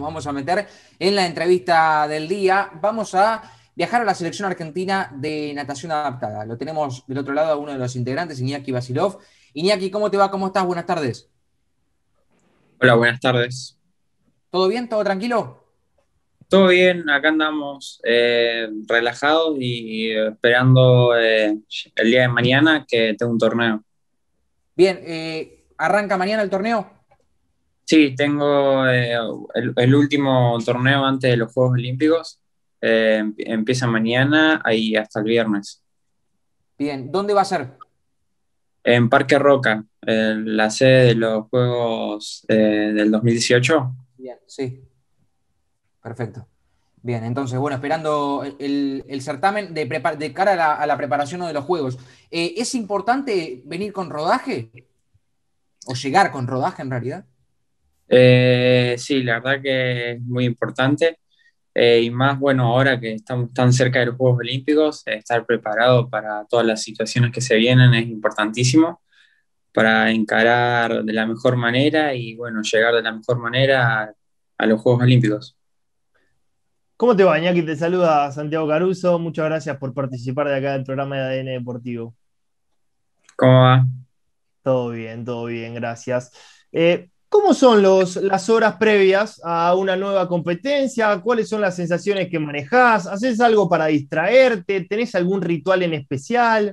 vamos a meter en la entrevista del día. Vamos a viajar a la selección argentina de natación adaptada. Lo tenemos del otro lado a uno de los integrantes, Iñaki Vasilov. Iñaki, ¿cómo te va? ¿Cómo estás? Buenas tardes. Hola, buenas tardes. ¿Todo bien? ¿Todo tranquilo? ¿Todo bien? Acá andamos relajados y esperando el día de mañana que tengo un torneo. Bien, ¿arranca mañana el torneo? Sí, tengo el último torneo antes de los Juegos Olímpicos. Empieza mañana y hasta el viernes. Bien, ¿dónde va a ser? En Parque Roca, la sede de los Juegos del 2018. Bien, sí, perfecto. Bien, entonces, bueno, esperando el certamen de cara a la preparación de los juegos. ¿Es importante venir con rodaje? ¿O llegar con rodaje en realidad? Sí, la verdad que es muy importante. Y más, bueno, ahora que estamos tan cerca de los Juegos Olímpicos, estar preparado para todas las situaciones que se vienen es importantísimo para encarar de la mejor manera y, bueno, llegar de la mejor manera a los Juegos Olímpicos. ¿Cómo te va, Iñaki? Te saluda Santiago Caruso. Muchas gracias por participar de acá del programa de ADN Deportivo. ¿Cómo va? Todo bien, gracias. ¿Cómo son las horas previas a una nueva competencia? ¿Cuáles son las sensaciones que manejás? ¿Haces algo para distraerte? ¿Tenés algún ritual en especial?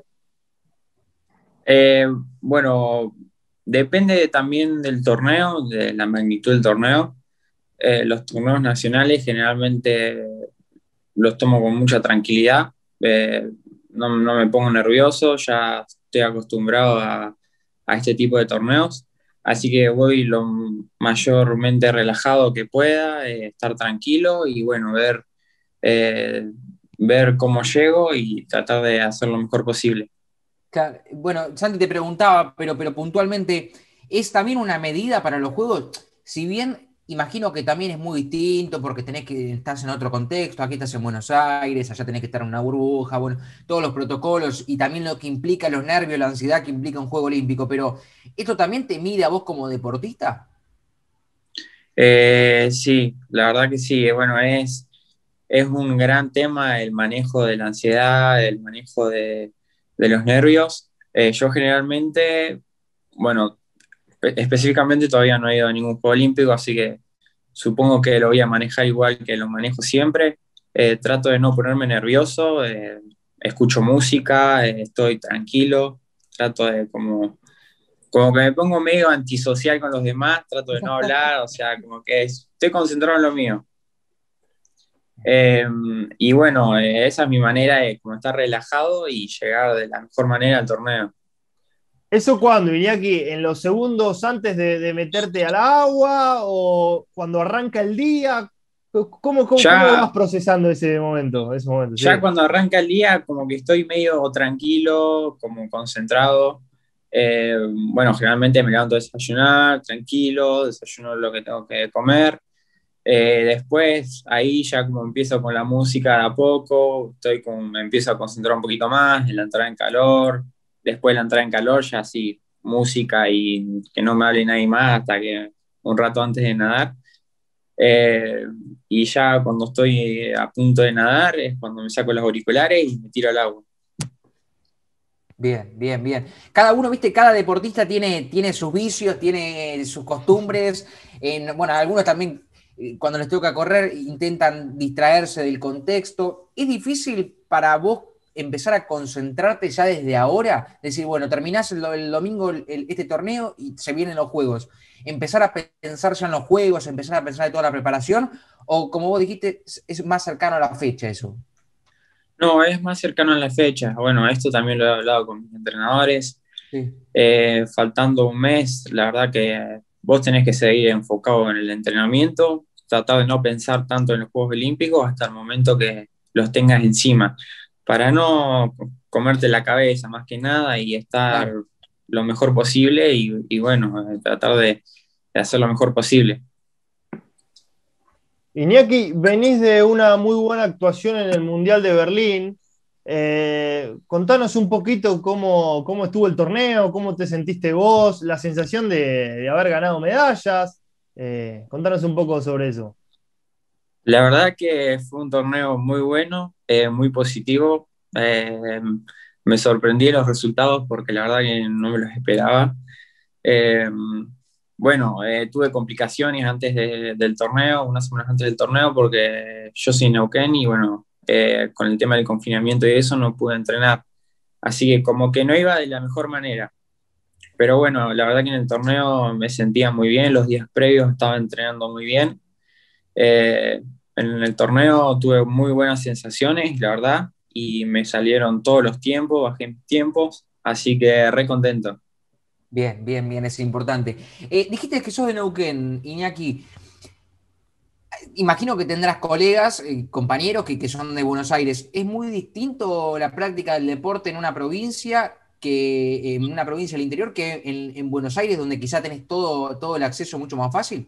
Eh, bueno, depende también del torneo, de la magnitud del torneo. Los torneos nacionales generalmente los tomo con mucha tranquilidad. Eh, no me pongo nervioso, ya estoy acostumbrado a este tipo de torneos, así que voy lo mayormente relajado que pueda, estar tranquilo y bueno, eh, ver cómo llego y tratar de hacer lo mejor posible. Claro, bueno, Santi te preguntaba, pero puntualmente, ¿es también una medida para los juegos? Si bien imagino que también es muy distinto porque estás en otro contexto, aquí estás en Buenos Aires, allá tenés que estar en una burbuja, bueno, todos los protocolos y también lo que implica los nervios, la ansiedad que implica un juego olímpico, pero ¿esto también te mide a vos como deportista? Sí, la verdad que sí, bueno, es un gran tema el manejo de la ansiedad, el manejo de los nervios. Yo generalmente, bueno, específicamente todavía no he ido a ningún juego olímpico, así que supongo que lo voy a manejar igual que lo manejo siempre. Trato de no ponerme nervioso, escucho música, estoy tranquilo, trato de como que me pongo medio antisocial con los demás, trato de no hablar, o sea, como que estoy concentrado en lo mío. Eh, y bueno, esa es mi manera de como estar relajado y llegar de la mejor manera al torneo. ¿Eso cuándo, Iñaki? ¿En los segundos antes de meterte al agua o cuando arranca el día? ¿Cómo Ya vas procesando ese momento? Ese momento, Ya sí. cuando arranca el día, como que estoy medio tranquilo, como concentrado. Eh, bueno, generalmente me levanto a desayunar, tranquilo, desayuno lo que tengo que comer. Después, ahí ya como empiezo con la música de a poco, me empiezo a concentrar un poquito más en la entrada en calor. Después de la entrada en calor, ya sí, música y que no me hable nadie más hasta que un rato antes de nadar. Eh, y ya cuando estoy a punto de nadar es cuando me saco los auriculares y me tiro al agua. Bien, bien, bien. Cada uno, viste, cada deportista tiene sus vicios, tiene sus costumbres. Bueno, algunos también, cuando les toca correr, intentan distraerse del contexto. ¿Es difícil para vos empezar a concentrarte ya desde ahora? Decir, bueno, terminás el domingo este torneo y se vienen los juegos. ¿Empezar a pensar ya en los juegos, empezar a pensar en toda la preparación? ¿O como vos dijiste, es más cercano a la fecha eso? No, es más cercano a la fecha. Bueno, esto también lo he hablado con mis entrenadores. Sí. Faltando un mes, la verdad que vos tenés que seguir enfocado en el entrenamiento, tratar de no pensar tanto en los Juegos Olímpicos hasta el momento que los tengas encima, para no comerte la cabeza más que nada y estar Claro. lo mejor posible y bueno, tratar de hacer lo mejor posible. Iñaki, venís de una muy buena actuación en el Mundial de Berlín. Contanos un poquito cómo estuvo el torneo, cómo te sentiste vos, la sensación de haber ganado medallas. Contanos un poco sobre eso. La verdad que fue un torneo muy bueno, muy positivo. Me sorprendí los resultados porque la verdad que no me los esperaba. Eh, bueno, tuve complicaciones del torneo, unas semanas antes del torneo, porque yo soy Neuquén y bueno, con el tema del confinamiento y eso no pude entrenar. Así que como que no iba de la mejor manera. Pero bueno, la verdad que en el torneo me sentía muy bien, los días previos estaba entrenando muy bien. Eh, en el torneo tuve muy buenas sensaciones, la verdad, y me salieron todos los tiempos, bajé mis tiempos, así que re contento. Bien, bien, bien, es importante. Dijiste que sos de Neuquén, Iñaki. Imagino que tendrás colegas, compañeros que son de Buenos Aires. ¿Es muy distinto la práctica del deporte en una provincia que en una provincia del interior que en Buenos Aires, donde quizá tenés todo el acceso mucho más fácil?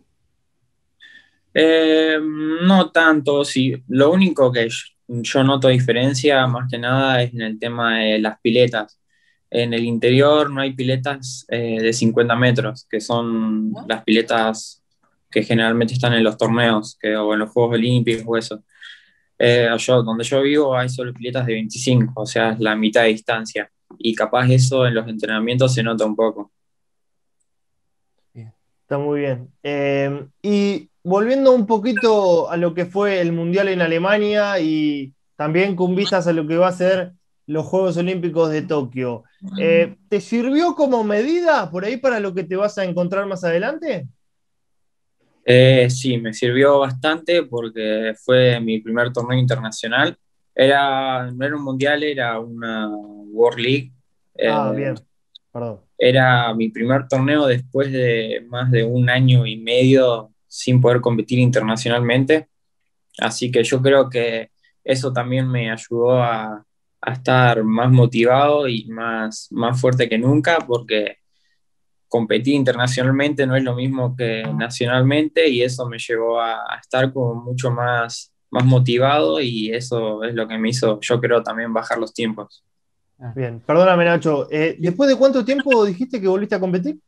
No tanto, sí. Lo único que yo noto diferencia más que nada es en el tema de las piletas. En el interior no hay piletas de 50 metros, que son ¿No? las piletas que generalmente están en los torneos o en los Juegos Olímpicos o eso. Donde yo vivo hay solo piletas de 25, o sea, es la mitad de distancia. Y capaz eso en los entrenamientos se nota un poco. Bien. Está muy bien. Y volviendo un poquito a lo que fue el Mundial en Alemania y también con vistas a lo que va a ser los Juegos Olímpicos de Tokio, ¿te sirvió como medida por ahí para lo que te vas a encontrar más adelante? Sí, me sirvió bastante porque fue mi primer torneo internacional. No era un mundial, era una World League. Ah, Eh, bien, perdón. Era mi primer torneo después de más de un año y medio sin poder competir internacionalmente. Así que yo creo que eso también me ayudó a estar más motivado y más fuerte que nunca porque competir internacionalmente no es lo mismo que nacionalmente y eso me llevó a estar como mucho más motivado y eso es lo que me hizo, yo creo, también bajar los tiempos. Ah. Bien, perdóname, Nacho. ¿Después de cuánto tiempo dijiste que volviste a competir?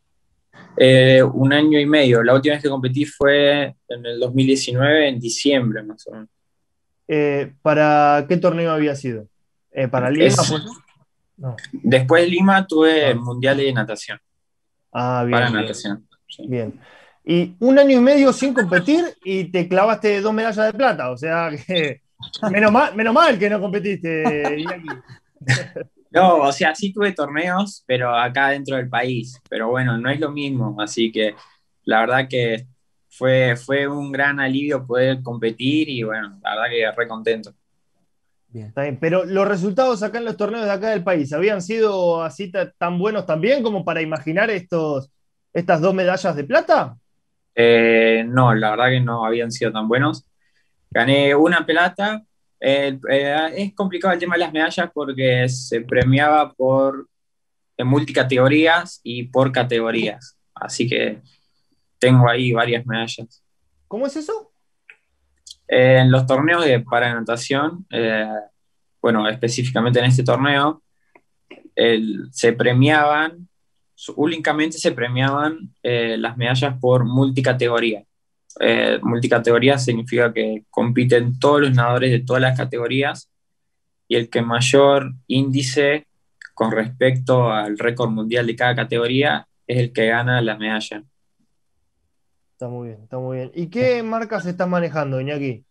Un año y medio. La última vez que competí fue en el 2019, en diciembre más o menos. ¿Para qué torneo había sido? ¿Para Lima, Es, pues? No. después de Lima tuve el Ah, Mundial de Natación, para bien, bien, natación. Sí. bien. Y un año y medio sin competir y te clavaste 2 medallas de plata. O sea que menos mal que no competiste, Iñaki. No, o sea, sí tuve torneos, pero acá dentro del país. Pero bueno, no es lo mismo. Así que la verdad que fue un gran alivio poder competir y bueno, la verdad que re contento. Bien. Está bien, pero los resultados acá en los torneos de acá del país habían sido así tan buenos también como para imaginar estas 2 medallas de plata. No, la verdad que no habían sido tan buenos. Gané una plata. Es complicado el tema de las medallas porque se premiaba por en multicategorías y por categorías. Así que tengo ahí varias medallas. ¿Cómo es eso? En los torneos de para natación, bueno, específicamente en este torneo, se premiaban, únicamente se premiaban las medallas por multicategoría. Multicategoría significa que compiten todos los nadadores de todas las categorías y el que mayor índice con respecto al récord mundial de cada categoría es el que gana la medalla. Está muy bien, está muy bien. ¿Y qué marcas estás manejando, Iñaki?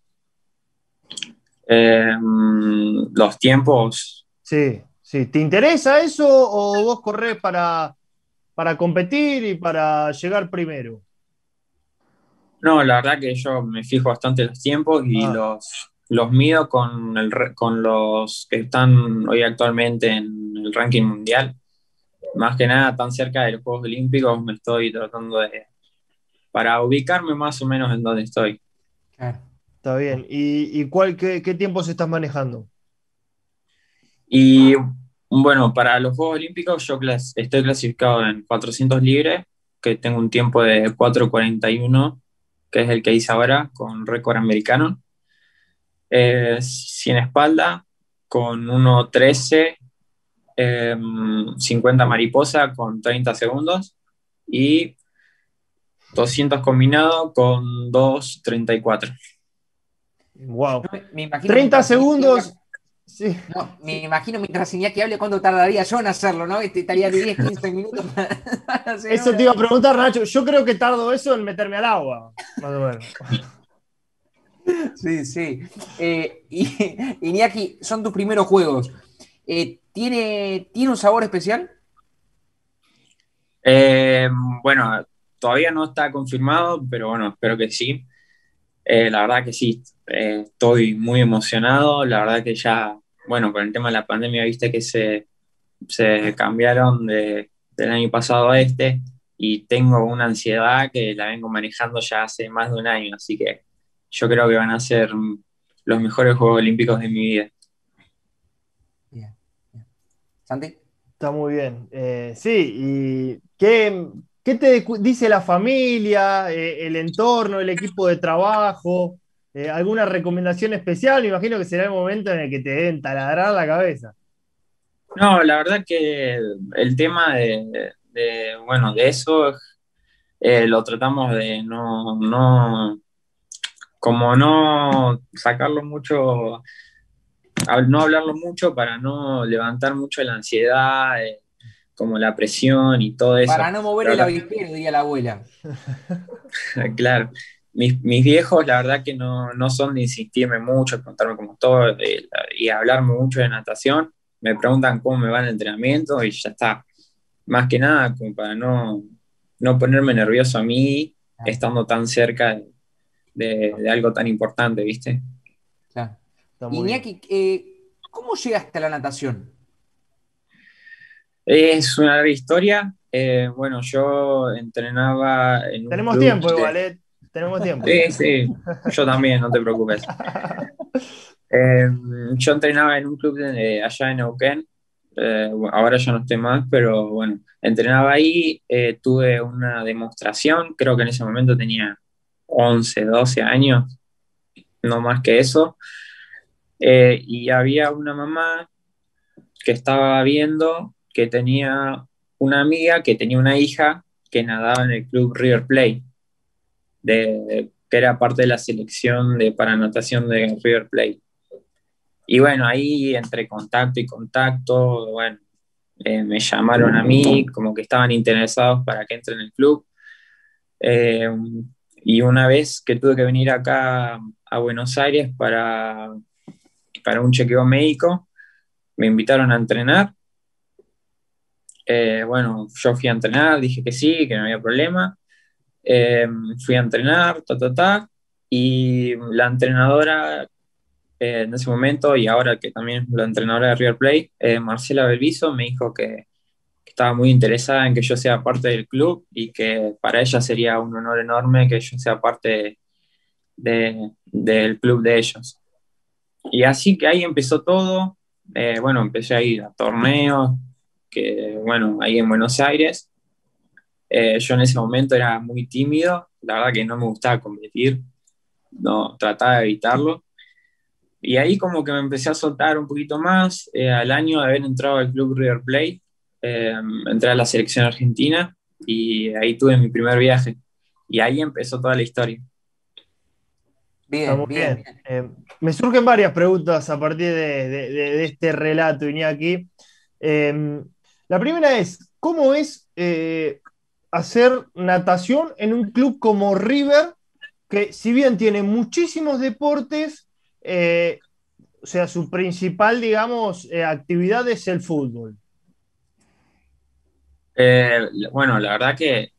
Los tiempos, Sí, sí. ¿Te interesa eso o vos corres para competir y para llegar primero? no, la verdad que yo me fijo bastante en los tiempos y Ah, los mido con los que están hoy actualmente en el ranking mundial. Más que nada, tan cerca de los Juegos Olímpicos, me estoy tratando para ubicarme más o menos en donde estoy. claro. Está bien. ¿Y qué tiempos estás manejando? Y bueno, para los Juegos Olímpicos yo estoy clasificado en 400 libres, que tengo un tiempo de 4:41, que es el que hice ahora con récord americano. 100 espalda con 1:13, 50 mariposa con 30 segundos y 200 combinado con 2:34. Wow. Me imagino 30 mientras segundos. Sí. no, me imagino mientras Iñaki hable cuánto tardaría yo en hacerlo, ¿no? Estaría de 10, 15 minutos para hacer Eso te iba a preguntar, Nacho. Yo creo que tardo eso en meterme al agua, más o menos. Sí, sí. Iñaki, son tus primeros juegos. ¿Tiene un sabor especial? Eh, bueno, todavía no está confirmado, pero bueno, espero que sí. La verdad que sí, estoy muy emocionado. La verdad que ya, bueno, con el tema de la pandemia, viste que se cambiaron del año pasado a este y tengo una ansiedad que la vengo manejando ya hace más de un año, así que yo creo que van a ser los mejores Juegos Olímpicos de mi vida. Bien, bien. ¿Santi? Está muy bien. Sí, ¿y qué te dice la familia, el entorno, el equipo de trabajo? ¿Alguna recomendación especial? Me imagino que será el momento en el que te den taladrar la cabeza. No, la verdad que el tema bueno, de eso lo tratamos de como no sacarlo mucho, no hablarlo mucho para no levantar mucho la ansiedad, como la presión y todo Para eso. no mover La el verdad, avispero, diría la abuela. claro. Mis viejos, la verdad que no son de insistirme mucho, de contarme cómo estoy y hablarme mucho de natación. Me preguntan cómo me va el entrenamiento y ya está. Más que nada, como para no ponerme nervioso a mí Claro, estando tan cerca de algo tan importante, ¿viste? claro. Está muy bien. Iñaki, ¿cómo llegaste a la natación? Es una larga historia. Bueno, yo entrenaba en un Tenemos club tiempo igual, de... ¿eh? Tenemos tiempo. Sí, sí, yo también, no te preocupes. Eh, yo entrenaba en un club allá en Neuquén. Bueno, ahora ya no estoy más, pero bueno, entrenaba ahí. Tuve una demostración, creo que en ese momento tenía 11 12 años, no más que eso. Y había una mamá que estaba viendo que tenía una amiga que tenía una hija que nadaba en el club River Plate, que era parte de la selección para natación de River Plate. Y bueno, ahí entre contacto y contacto, bueno, me llamaron a mí, como que estaban interesados para que entre en el club. Eh, y una vez que tuve que venir acá a Buenos Aires para un chequeo médico, me invitaron a entrenar. Bueno, yo fui a entrenar, dije que sí, que no había problema. Eh, Fui a entrenar, y la entrenadora en ese momento, y ahora que también es la entrenadora de River Plate, Marcela Belviso, me dijo que estaba muy interesada en que yo sea parte del club y que para ella sería un honor enorme que yo sea parte del club de ellos. Y así que ahí empezó todo. Bueno, empecé a ir a torneos, que bueno, ahí en Buenos Aires. Yo en ese momento era muy tímido, la verdad que no me gustaba competir, no, trataba de evitarlo. Y ahí como que me empecé a soltar un poquito más. Al año de haber entrado al club River Plate, entré a la selección argentina y ahí tuve mi primer viaje. Y ahí empezó toda la historia. Está Bien, muy bien, bien. bien. Me surgen varias preguntas a partir de este relato, Iñaki. La primera es, ¿cómo es hacer natación en un club como River, que si bien tiene muchísimos deportes, o sea, su principal, digamos, actividad es el fútbol? Bueno, la verdad que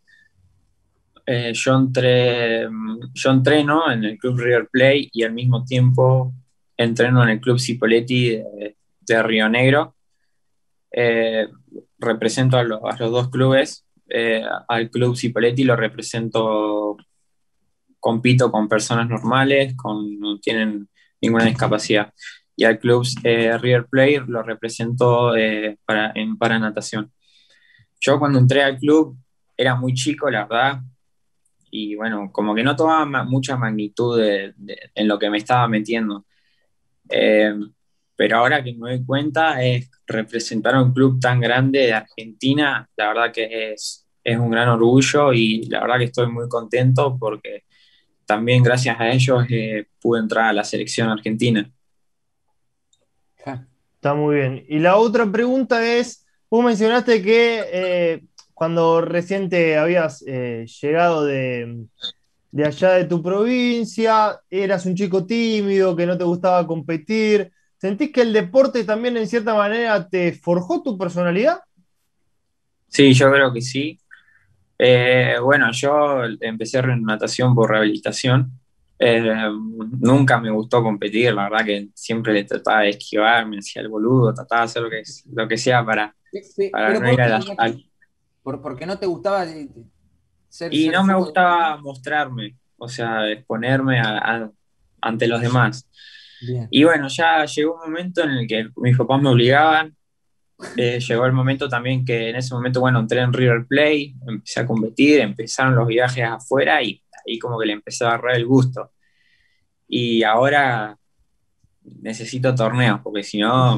yo entreno en el club River Plate y al mismo tiempo entreno en el club Cipolletti de Río Negro. Eh, Represento a los dos clubes. Al club Cipolletti lo represento, compito con personas normales, no tienen ninguna discapacidad. Y al club River Plate lo represento en paranatación. Yo cuando entré al club era muy chico, la verdad, y bueno, como que no tomaba mucha magnitud en lo que me estaba metiendo. Eh, pero ahora que me doy cuenta, es representar a un club tan grande de Argentina, la verdad que es un gran orgullo y la verdad que estoy muy contento porque también gracias a ellos pude entrar a la selección argentina. Ja. Está muy bien. Y la otra pregunta es, vos mencionaste que cuando reciente habías llegado de allá de tu provincia, eras un chico tímido, que no te gustaba competir. ¿Sentís que el deporte también en cierta manera te forjó tu personalidad? Sí, yo creo que sí. Bueno, yo empecé en natación por rehabilitación. Nunca me gustó competir, la verdad que siempre le trataba de esquivar, me hacía el boludo, trataba de hacer lo que sea para Pero no ir ¿por a qué, la... Iñaki? ¿Por qué no te gustaba Y ser no me fútbol? gustaba mostrarme, o sea, exponerme ante los demás. Bien. Y bueno, ya llegó un momento en el que mis papás me obligaban. Llegó el momento también que en ese momento, bueno, entré en River Plate, empecé a competir, empezaron los viajes afuera y ahí como que le empecé a agarrar el gusto. Y ahora necesito torneos, porque si no,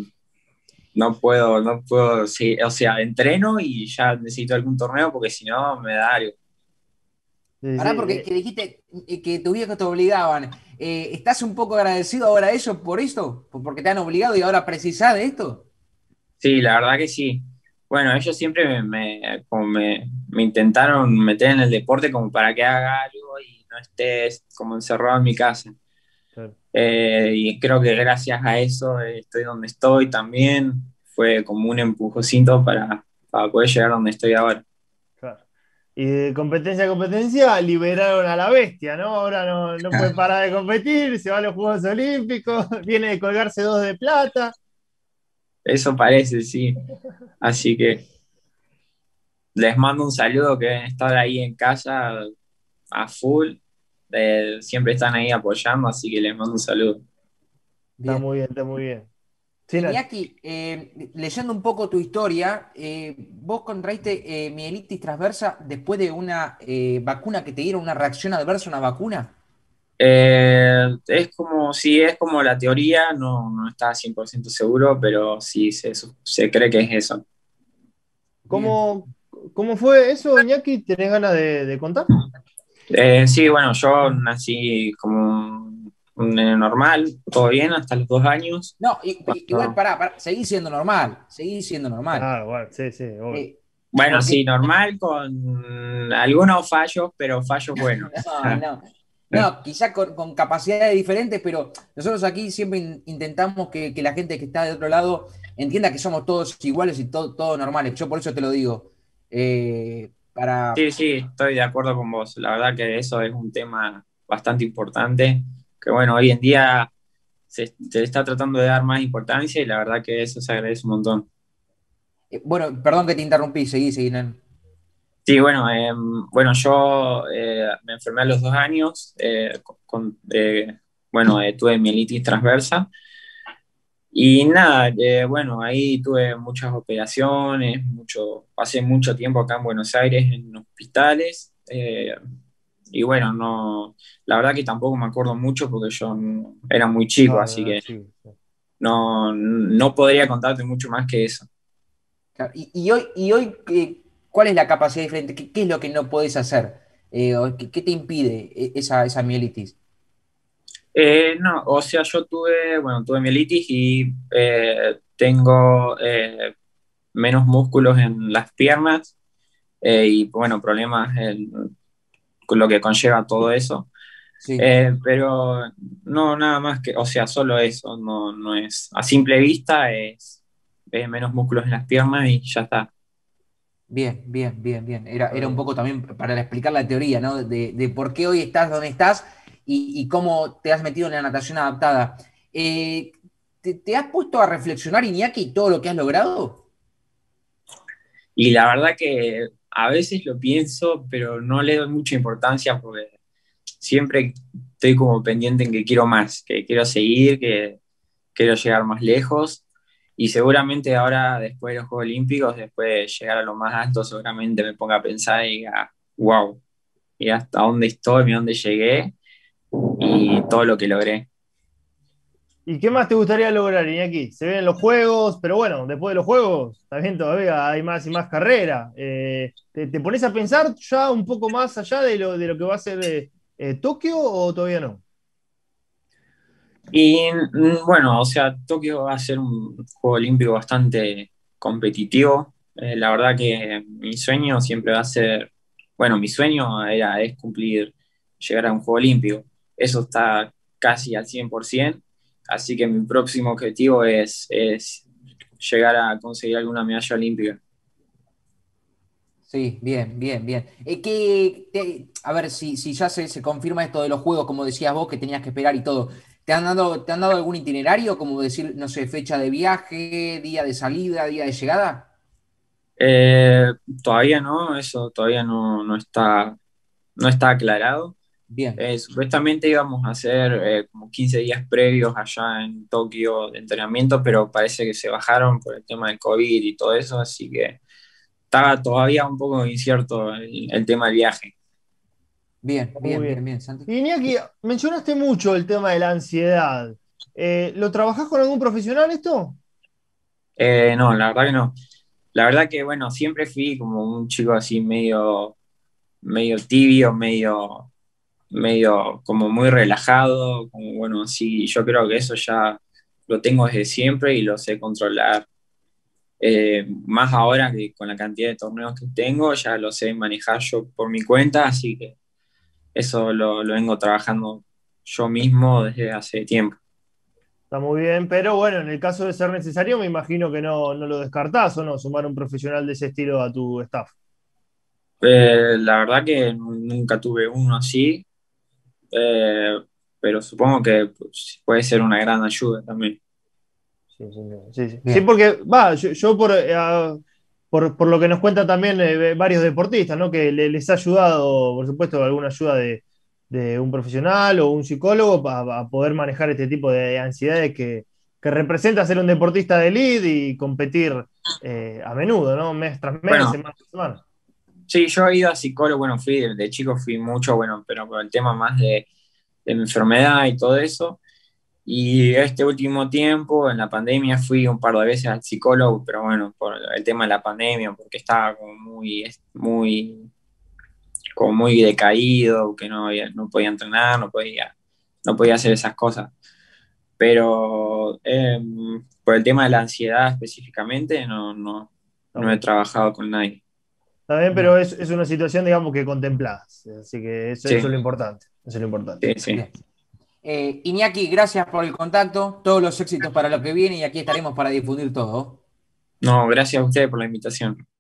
no puedo, sí, o sea, entreno y ya necesito algún torneo porque si no me da algo. Sí, sí, Pará, porque que dijiste que tus viejos te obligaban. ¿Estás un poco agradecido ahora a ellos por esto? ¿Porque te han obligado y ahora precisás de esto? Sí, la verdad que sí. Bueno, ellos siempre como me intentaron meter en el deporte como para que haga algo y no estés como encerrado en mi casa. claro, Y creo que gracias a eso estoy donde estoy también. Fue como un empujocito para poder llegar donde estoy ahora. claro. Y de competencia a competencia liberaron a la bestia, ¿no? Ahora no puede parar de competir, se va a los Juegos Olímpicos, viene de colgarse dos de plata. Eso parece, sí. Así que les mando un saludo que deben estar ahí en casa a full. Siempre están ahí apoyando, así que les mando un saludo. Está Bien. muy bien, está muy bien. Sí, Iñaki, leyendo un poco tu historia, vos contraíste mielitis transversa después de una vacuna que te dieron una reacción adversa a una vacuna. Es como, sí, es como la teoría, no está 100% seguro, pero sí se cree que es eso. Bien. ¿cómo fue eso, Iñaki? ¿Tenés ganas de contar? Sí, bueno, yo nací como un nene normal, todo bien, hasta los 2 años. No, igual, Cuando- seguí siendo normal, seguí siendo normal. Claro, bueno, sí, sí, obvio. Eh, bueno, sí, porque, normal, con algunos fallos, pero fallos buenos. no, no, no, quizás con capacidades diferentes, pero nosotros aquí siempre intentamos que la gente que está de otro lado entienda que somos todos iguales y todos normales. Yo por eso te lo digo. Para, Sí, sí, estoy de acuerdo con vos. La verdad que eso es un tema bastante importante, que bueno, hoy en día se está tratando de dar más importancia y la verdad que eso se agradece un montón. bueno, perdón que te interrumpí, seguí, Nan. Sí, bueno, bueno, yo me enfermé a los 2 años, bueno, tuve mielitis transversa y nada, bueno, ahí tuve muchas operaciones, pasé mucho tiempo acá en Buenos Aires en hospitales y bueno, la verdad que tampoco me acuerdo mucho porque yo era muy chico, Claro, así era que chico, sí. no podría contarte mucho más que eso. Claro, y hoy ¿cuál es la capacidad diferente? ¿Qué es lo que no podés hacer? ¿Qué te impide esa mielitis? No, o sea, yo tuve mielitis y tengo menos músculos en las piernas y, bueno, problemas con lo que conlleva todo eso. Sí, Pero no, nada más que, o sea, solo eso, no es, a simple vista es menos músculos en las piernas y ya está. bien, bien, bien, bien. Era un Claro. poco también para explicar la teoría, ¿no? De por qué hoy estás donde estás y cómo te has metido en la natación adaptada. ¿Te has puesto a reflexionar, Iñaki, todo lo que has logrado? Y la verdad que a veces lo pienso, pero no le doy mucha importancia porque siempre estoy como pendiente en que quiero más, que quiero seguir, que quiero llegar más lejos y seguramente ahora, después de los Juegos Olímpicos, después de llegar a lo más alto, seguramente me ponga a pensar y diga, wow, y hasta dónde estoy, mira dónde llegué y todo lo que logré. ¿Y qué más te gustaría lograr, Iñaki? Se vienen los juegos, pero bueno, después de los juegos, también todavía hay más y más carrera. ¿Te pones a pensar ya un poco más allá de lo que va a ser Tokio o todavía no? Y bueno, o sea, Tokio va a ser un juego olímpico bastante competitivo. La verdad que mi sueño siempre va a ser, bueno, mi sueño es cumplir, llegar a un juego olímpico. Eso está casi al 100%, así que mi próximo objetivo es llegar a conseguir alguna medalla olímpica. Sí, bien, bien, bien. A ver, si ya se confirma esto de los juegos, como decías vos, que tenías que esperar y todo, te han dado algún itinerario, como decir, no sé, fecha de viaje, día de salida, día de llegada? Eh, Todavía no, eso todavía no está aclarado. Bien, Supuestamente íbamos a hacer como 15 días previos allá en Tokio de entrenamiento, pero parece que se bajaron por el tema del COVID y todo eso, así que estaba todavía un poco incierto el tema del viaje. bien, Muy bien, bien. bien, bien, Santi. Y Iñaki, mencionaste mucho el tema de la ansiedad. ¿Lo trabajás con algún profesional esto? No, la verdad que no. La verdad que, bueno, siempre fui como un chico así medio tibio, medio como muy relajado, como bueno, sí, yo creo que eso ya lo tengo desde siempre y lo sé controlar. Más ahora que con la cantidad de torneos que tengo, ya lo sé manejar yo por mi cuenta, así que eso lo vengo trabajando yo mismo desde hace tiempo. Está muy bien, pero bueno, en el caso de ser necesario, me imagino que no lo descartás o no, sumar un profesional de ese estilo a tu staff. La verdad que nunca tuve uno así, eh, pero supongo que pues, puede ser una gran ayuda también. Sí, sí, sí, sí. Sí, Bien. porque va, yo por lo que nos cuentan también varios deportistas, ¿no? Que les ha ayudado, por supuesto, alguna ayuda de un profesional o un psicólogo a poder manejar este tipo de ansiedades que representa ser un deportista de elite y competir a menudo, ¿no? Mes tras mes, Bueno, semana tras semana. sí, yo he ido a psicólogo, bueno, fui de chico fui mucho, bueno, pero por el tema más de mi enfermedad y todo eso. Y este último tiempo, en la pandemia, fui un par de veces al psicólogo, pero bueno, por el tema de la pandemia, porque estaba como como muy decaído, que no podía entrenar, no podía hacer esas cosas. Pero por el tema de la ansiedad específicamente, Está no he bien. trabajado con nadie. Está bien, pero Bien, es una situación, digamos, que contemplás. Así que eso es Sí, lo importante. Eso es lo importante. sí, sí. bien. Iñaki, gracias por el contacto, todos los éxitos para lo que viene y aquí estaremos para difundir todo. No, gracias a ustedes por la invitación.